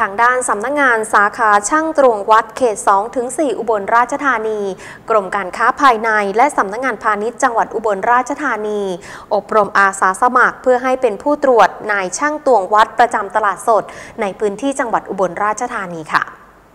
างด้านสำนักงานสาขาช่างตวงวัดเขต 2-4 อุบลราชธานีกรมการค้าภายในและสำนักงานพาณิชย์จังหวัดอุบลราชธานีอบรมอาสาสมัครเพื่อให้เป็นผู้ตรวจนายช่างตวงวัดประจำตลาดสดในพื้นที่จังหวัดอุบลราชธานีค่ะ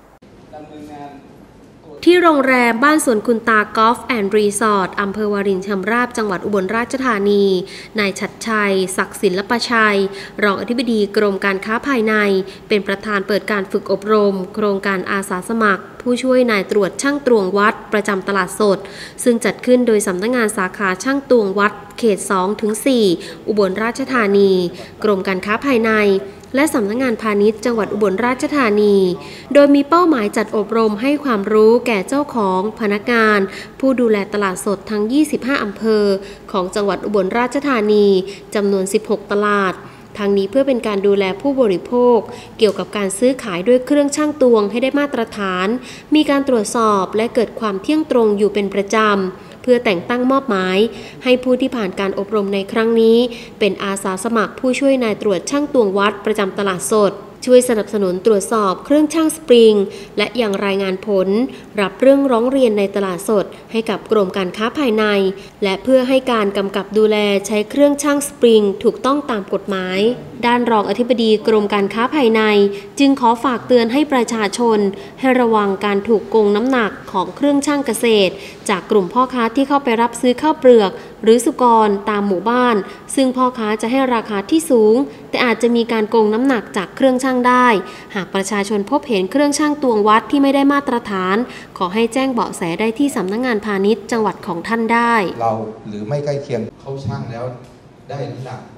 ที่โรงแรมบ้านสวนคุณตากอล์ฟแอนด์รีสอร์ทอำเภอวารินชำราบจังหวัดอุบลราชธานีนายชัดชัยศักดิ์ศิลปชัยรองอธิบดีกรมการค้าภายในเป็นประธานเปิดการฝึกอบรมโครงการอาสาสมัครผู้ช่วยนายตรวจช่างตวงวัดประจำตลาดสดซึ่งจัดขึ้นโดยสำนักงานสาขาช่างตวงวัดเขต 2-4 อุบลราชธานีกรมการค้าภายในและสำนักงานพาณิชย์จังหวัดอุบลราชธานีโดยมีเป้าหมายจัดอบรมให้ความรู้แก่เจ้าของพนักงานผู้ดูแลตลาดสดทั้ง 25 อำเภอของจังหวัดอุบลราชธานีจำนวน 16 ตลาดทางนี้เพื่อเป็นการดูแลผู้บริโภคเกี่ยวกับการซื้อขายด้วยเครื่องชั่งตวงให้ได้มาตรฐานมีการตรวจสอบและเกิดความเที่ยงตรงอยู่เป็นประจำเพื่อแต่งตั้งมอบหมายให้ผู้ที่ผ่านการอบรมในครั้งนี้เป็นอาสาสมัครผู้ช่วยนายตรวจช่างตวงวัดประจำตลาดสดช่วยสนับสนุนตรวจสอบเครื่องชั่งสปริงและยังรายงานผลรับเรื่องร้องเรียนในตลาดสดให้กับกรมการค้าภายในและเพื่อให้การกำกับดูแลใช้เครื่องชั่งสปริงถูกต้องตามกฎหมายด้านรองอธิบดีกรมการค้าภายในจึงขอฝากเตือนให้ประชาชนให้ระวังการถูกโกงน้ำหนักของเครื่องชั่งเกษตรจากกลุ่มพ่อค้าที่เข้าไปรับซื้อข้าวเปลือกหรือสุกรตามหมู่บ้านซึ่งพ่อค้าจะให้ราคาที่สูงแต่อาจจะมีการโกงน้ำหนักจากเครื่องชั่งได้หากประชาชนพบเห็นเครื่องชั่งตวงวัดที่ไม่ได้มาตรฐานขอให้แจ้งเบาะแสได้ที่สำนักงานพาณิชย์จังหวัดของท่านได้เราหรือไม่ใกล้เคียงเขาชั่งแล้วได้น้ำหนัก